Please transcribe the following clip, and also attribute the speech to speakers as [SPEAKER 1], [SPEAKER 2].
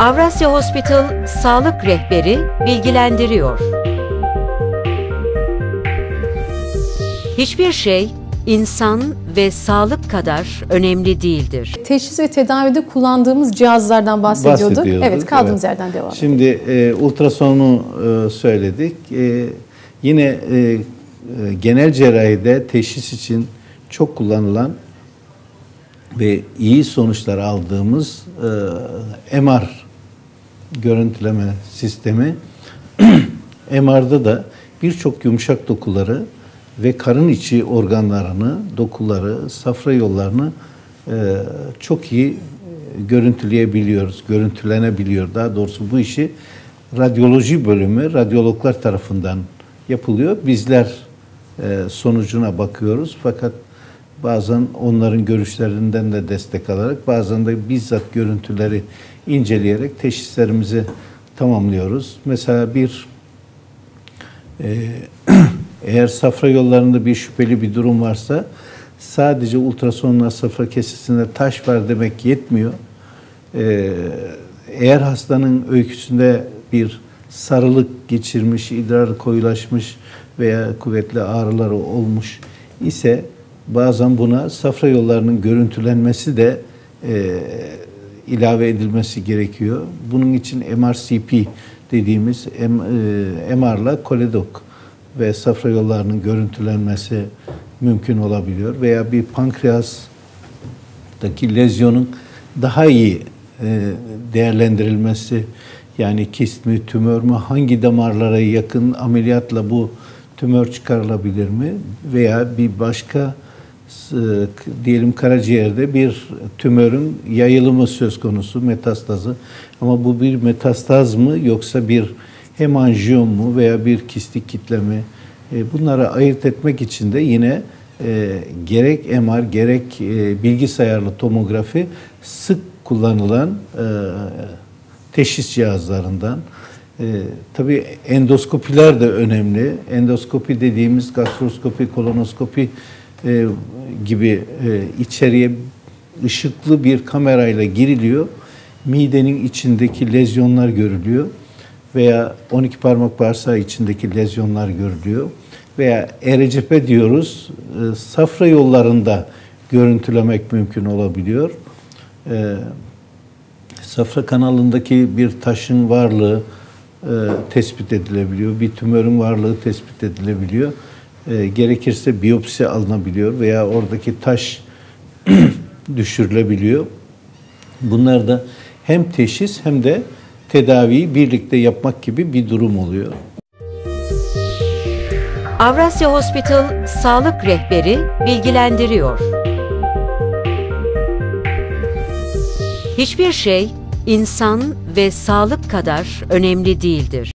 [SPEAKER 1] Avrasya Hospital Sağlık Rehberi bilgilendiriyor. Hiçbir şey insan ve sağlık kadar önemli değildir.
[SPEAKER 2] Teşhis ve tedavide kullandığımız cihazlardan bahsediyorduk. Evet, kaldığımız yerden devam edelim.
[SPEAKER 3] Şimdi ultrasonu söyledik. Yine genel cerrahide teşhis için çok kullanılan ve iyi sonuçlar aldığımız MR görüntüleme sistemi. MR'da da birçok yumuşak dokuları ve karın içi organlarını, dokuları, safra yollarını çok iyi görüntüleyebiliyoruz, görüntülenebiliyor. Daha doğrusu bu işi radyoloji bölümü, radyologlar tarafından yapılıyor. Bizler sonucuna bakıyoruz fakat bazen onların görüşlerinden de destek alarak, bazen de bizzat görüntüleri inceleyerek teşhislerimizi tamamlıyoruz. Mesela eğer safra yollarında bir şüpheli bir durum varsa sadece ultrasonla safra kesesinde taş var demek yetmiyor. Eğer hastanın öyküsünde bir sarılık geçirmiş, idrarı koyulaşmış veya kuvvetli ağrıları olmuş ise bazen buna safra yollarının görüntülenmesi de ilave edilmesi gerekiyor. Bunun için MRCP dediğimiz MR'la koledok ve safra yollarının görüntülenmesi mümkün olabiliyor. Veya bir pankreastaki lezyonun daha iyi değerlendirilmesi, yani kist mi, tümör mü, hangi damarlara yakın ameliyatla bu tümör çıkarılabilir mi? Veya bir başka diyelim karaciğerde bir tümörün yayılımı söz konusu, metastazı. Ama bu bir metastaz mı yoksa bir hemanjiyom mu veya bir kistik kitle mi? Bunları ayırt etmek için de yine gerek MR gerek bilgisayarlı tomografi sık kullanılan teşhis cihazlarından. Tabii endoskopiler de önemli. Endoskopi dediğimiz gastroskopi, kolonoskopi gibi içeriye ışıklı bir kamerayla giriliyor. Midenin içindeki lezyonlar görülüyor. Veya 12 parmak bağırsağı içindeki lezyonlar görülüyor. Veya ERCP diyoruz. Safra yollarında görüntülemek mümkün olabiliyor. Safra kanalındaki bir taşın varlığı tespit edilebiliyor. Bir tümörün varlığı tespit edilebiliyor. Gerekirse biyopsi alınabiliyor veya oradaki taş düşürülebiliyor. Bunlar da hem teşhis hem de tedaviyi birlikte yapmak gibi bir durum oluyor.
[SPEAKER 1] Avrasya Hospital Sağlık Rehberi bilgilendiriyor. Hiçbir şey insan ve sağlık kadar önemli değildir.